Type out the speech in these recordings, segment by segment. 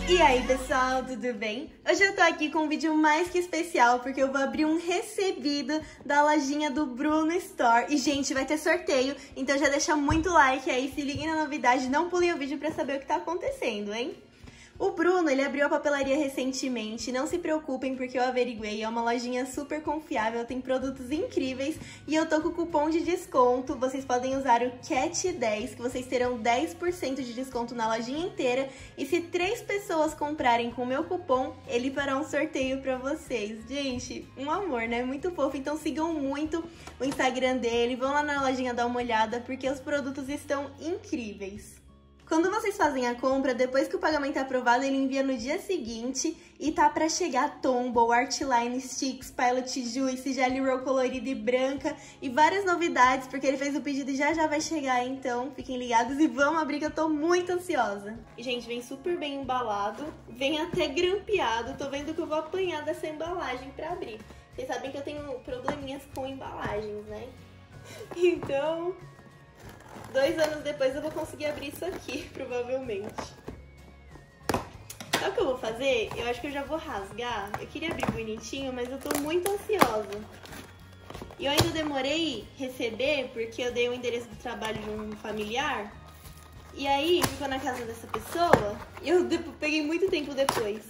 E aí pessoal, tudo bem? Hoje eu tô aqui com um vídeo mais que especial porque eu vou abrir um recebido da lojinha do Bruno Store. E gente, vai ter sorteio, então já deixa muito like aí, se liguem na novidade, não pulem o vídeo pra saber o que tá acontecendo, hein? O Bruno, ele abriu a papelaria recentemente, não se preocupem porque eu averiguei, é uma lojinha super confiável, tem produtos incríveis e eu tô com o cupom de desconto, vocês podem usar o CAT10, que vocês terão 10% de desconto na lojinha inteira e se 3 pessoas comprarem com o meu cupom, ele fará um sorteio pra vocês. Gente, um amor, né? Muito fofo, então sigam muito o Instagram dele, vão lá na lojinha dar uma olhada porque os produtos estão incríveis. Quando vocês fazem a compra, depois que o pagamento é aprovado, ele envia no dia seguinte e tá pra chegar Tombow, Artline Sticks, Pilot Juice, Jelly Roll colorida e branca e várias novidades, porque ele fez o pedido e já vai chegar, então fiquem ligados e vamos abrir que eu tô muito ansiosa. E, gente, vem super bem embalado, vem até grampeado, tô vendo que eu vou apanhar dessa embalagem pra abrir. Vocês sabem que eu tenho probleminhas com embalagens, né? Então... 2 anos depois eu vou conseguir abrir isso aqui, provavelmente. Sabe o que eu vou fazer? Eu acho que eu já vou rasgar. Eu queria abrir bonitinho, mas eu tô muito ansiosa. E eu ainda demorei receber, porque eu dei o endereço do trabalho de um familiar. E aí, ficou na casa dessa pessoa, e eu peguei muito tempo depois.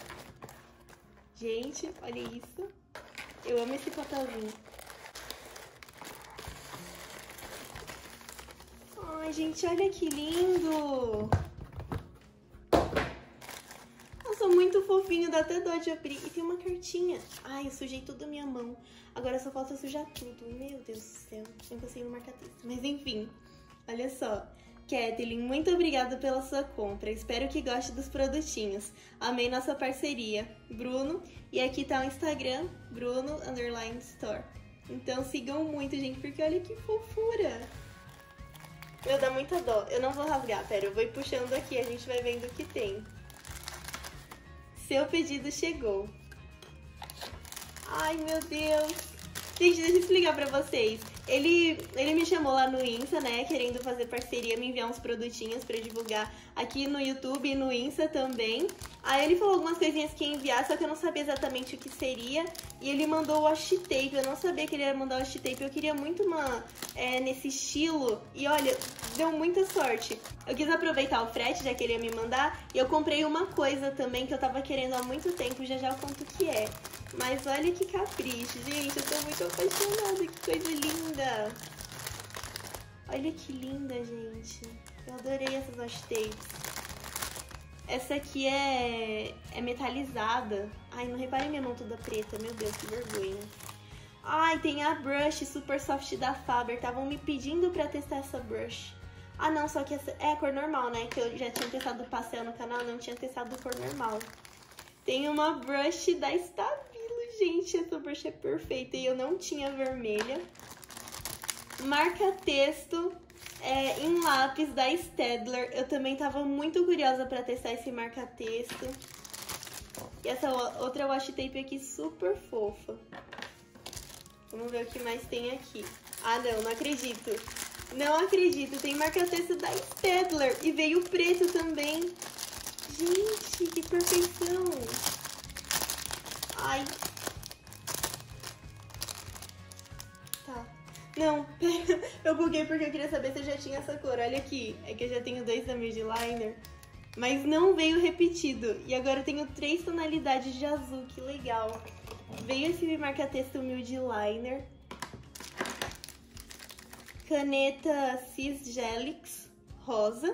Gente, olha isso. Eu amo esse papelzinho. Ai, gente, olha que lindo! Nossa, muito fofinho, dá até dó de abrir. E tem uma cartinha. Ai, eu sujei tudo a minha mão. Agora só falta sujar tudo. Meu Deus do céu, não consigo marcar texto. Mas enfim, olha só. Kathleen, muito obrigada pela sua compra. Espero que goste dos produtinhos. Amei nossa parceria. Bruno. E aqui tá o Instagram, Bruno_Store. Então sigam muito, gente, porque olha que fofura. Meu, dá muita dó. Eu não vou rasgar, pera, eu vou ir puxando aqui, a gente vai vendo o que tem. Seu pedido chegou. Ai, meu Deus. Gente, deixa eu explicar pra vocês. Ele me chamou lá no Insta, né, querendo fazer parceria, me enviar uns produtinhos pra divulgar aqui no YouTube e no Insta também. Aí ele falou algumas coisinhas que ia enviar, só que eu não sabia exatamente o que seria. E ele mandou o washi tape, eu não sabia que ele ia mandar o washi tape, eu queria muito uma nesse estilo. E olha, deu muita sorte. Eu quis aproveitar o frete, já que ele ia me mandar, e eu comprei uma coisa também que eu tava querendo há muito tempo, já eu conto o que é. Mas olha que capricho, gente, eu tô muito apaixonada, que coisa linda. Olha que linda, gente. Eu adorei essas washi tapes. Essa aqui é metalizada. Ai, não reparem minha mão toda preta, meu Deus, que vergonha. Ai, tem a brush Super Soft da Faber, estavam me pedindo pra testar essa brush. Ah não, só que essa é a cor normal, né, que eu já tinha testado o pastel no canal, não tinha testado a cor normal. Tem uma brush da Stabilo, gente, essa brush é perfeita e eu não tinha vermelha. Marca-texto em lápis da Staedtler, eu também tava muito curiosa pra testar esse marca-texto. E essa outra washi tape aqui super fofa. Vamos ver o que mais tem aqui. Ah não, não acredito. Não acredito, tem marca-texto da Staedtler e veio preto também. Gente, que perfeição! Ai. Tá. Não, pera. Eu buguei porque eu queria saber se eu já tinha essa cor. Olha aqui, é que eu já tenho 2 da Mid Liner, mas não veio repetido. E agora eu tenho 3 tonalidades de azul, que legal. Veio esse marca-texto Mid Liner. Caneta Cis Gelix rosa.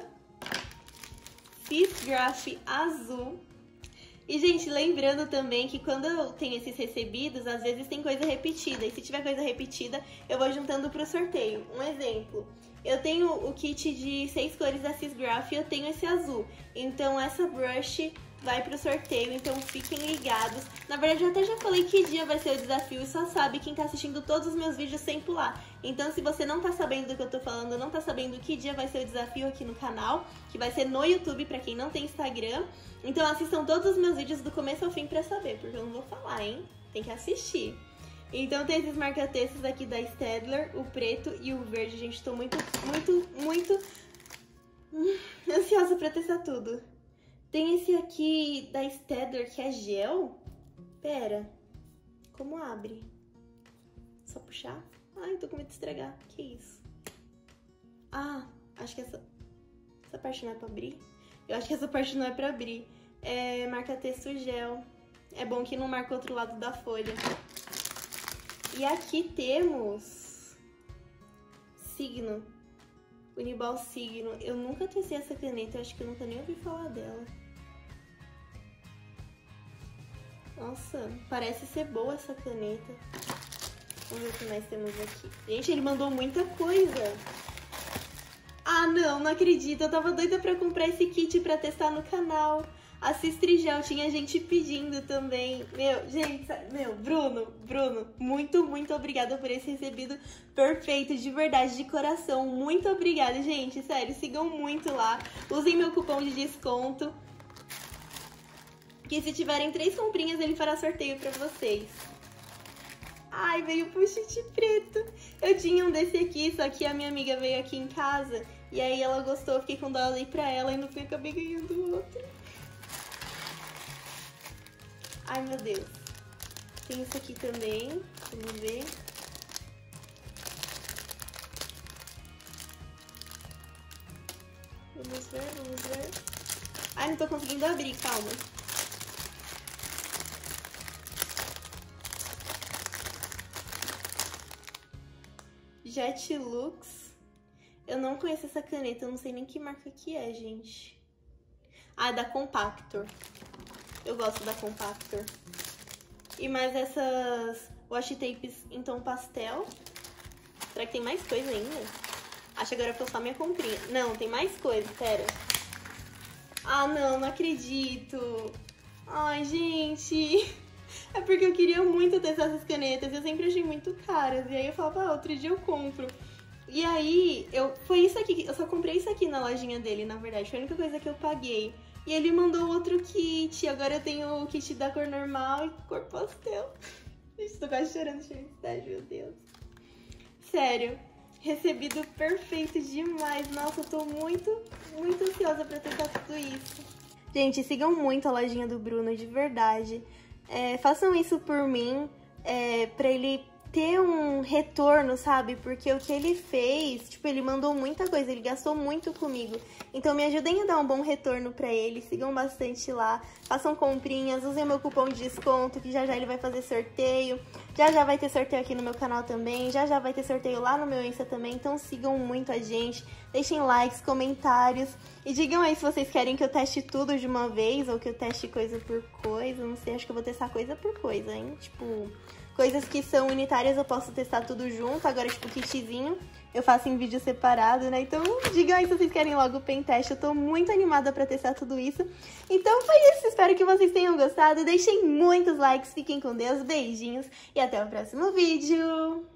Cis Graph azul. E, gente, lembrando também que quando eu tenho esses recebidos, às vezes tem coisa repetida. E se tiver coisa repetida, eu vou juntando pro sorteio. Um exemplo, eu tenho o kit de 6 cores da Cis Graph e eu tenho esse azul. Então, essa brush vai pro sorteio, então fiquem ligados. Na verdade, eu até já falei que dia vai ser o desafio e só sabe quem tá assistindo todos os meus vídeos sem pular. Então, se você não tá sabendo do que eu tô falando, não tá sabendo que dia vai ser o desafio aqui no canal, que vai ser no YouTube pra quem não tem Instagram, então assistam todos os meus vídeos do começo ao fim pra saber, porque eu não vou falar, hein? Tem que assistir. Então tem esses marca-textos aqui da Staedtler, o preto e o verde. Gente, tô muito ansiosa pra testar tudo. Tem esse aqui da Stedler que é gel. Pera, como abre? Só puxar? Ai, tô com medo de estragar. Que isso? Ah, acho que essa parte não é pra abrir. Eu acho que essa parte não é pra abrir. É marca-texto gel. É bom que não marca o outro lado da folha. E aqui temos Signo. Uniball Signo. Eu nunca testei essa caneta, eu acho que eu nunca nem ouvi falar dela. Nossa, parece ser boa essa caneta. Vamos ver o que mais temos aqui. Gente, ele mandou muita coisa. Ah, não acredito. Eu tava doida pra comprar esse kit pra testar no canal. A Cistrigel, tinha gente pedindo também. Meu, gente, meu, Bruno, muito obrigada por esse recebido perfeito, de verdade, de coração. Muito obrigada, gente, sério, sigam muito lá. Usem meu cupom de desconto, que se tiverem 3 comprinhas, ele fará sorteio pra vocês. Ai, veio post-it preto. Eu tinha um desse aqui, só que a minha amiga veio aqui em casa e aí ela gostou, fiquei com dó, eu dei pra ela e no fim acabei ganhando outro. Ai, meu Deus. Tem isso aqui também, vamos ver. Vamos ver. Ai, não tô conseguindo abrir, calma. Jet Lux. Eu não conheço essa caneta, eu não sei nem que marca que é, gente. Ah, é da Compactor. Eu gosto da Compactor. E mais essas washi tapes em tom pastel. Será que tem mais coisa ainda? Acho que agora foi só minha comprinha. Não, tem mais coisa, pera. Ah, não acredito. Ai, gente. É porque eu queria muito testar essas canetas. Eu sempre achei muito caras. E aí eu falava, outro dia eu compro. E aí, foi isso aqui. Eu só comprei isso aqui na lojinha dele, na verdade. Foi a única coisa que eu paguei. E ele mandou outro kit. Agora eu tenho o kit da cor normal e cor pastel. Gente, tô quase chorando de felicidade, meu Deus. Sério, recebido perfeito demais. Nossa, eu tô muito ansiosa pra testar tudo isso. Gente, sigam muito a lojinha do Bruno, de verdade. Façam isso por mim, pra ele ter um retorno, sabe? Porque o que ele fez, tipo, ele mandou muita coisa, ele gastou muito comigo. Então me ajudem a dar um bom retorno pra ele, sigam bastante lá, façam comprinhas, usem meu cupom de desconto, que já ele vai fazer sorteio. Já vai ter sorteio aqui no meu canal também, já vai ter sorteio lá no meu Insta também, então sigam muito a gente, deixem likes, comentários e digam aí se vocês querem que eu teste tudo de uma vez ou que eu teste coisa por coisa, não sei, acho que eu vou testar coisa por coisa, hein? Tipo, coisas que são unitárias eu posso testar tudo junto, agora tipo kitzinho eu faço em vídeo separado, né? Então digam aí se vocês querem logo o pen teste, eu tô muito animada pra testar tudo isso. Então foi isso, espero que vocês tenham gostado, deixem muitos likes, fiquem com Deus, beijinhos e até o próximo vídeo!